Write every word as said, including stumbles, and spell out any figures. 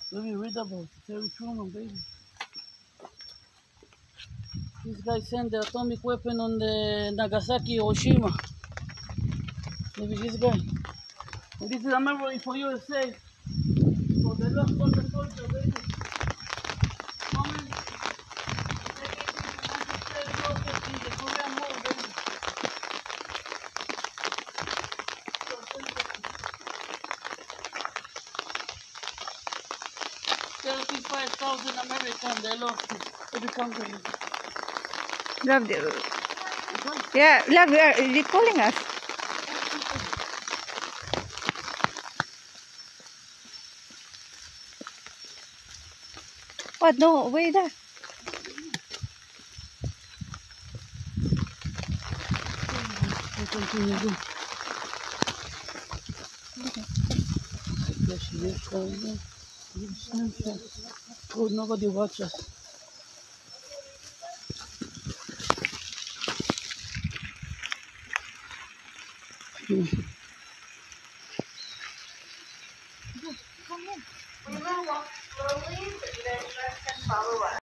Baby, read about it. Harry Truman, baby. This guy sent the atomic weapon on the Nagasaki, Hiroshima. Maybe this guy. And this is a memory for U S A. For the lost soldier, soldier, baby. Moment. The Korean War, baby. thirty-five thousand Americans, they lost it. They become the... Love, yeah, love, are you calling us? What? No, wait there. Oh, nobody watches. We will walk slowly, but you guys can follow us.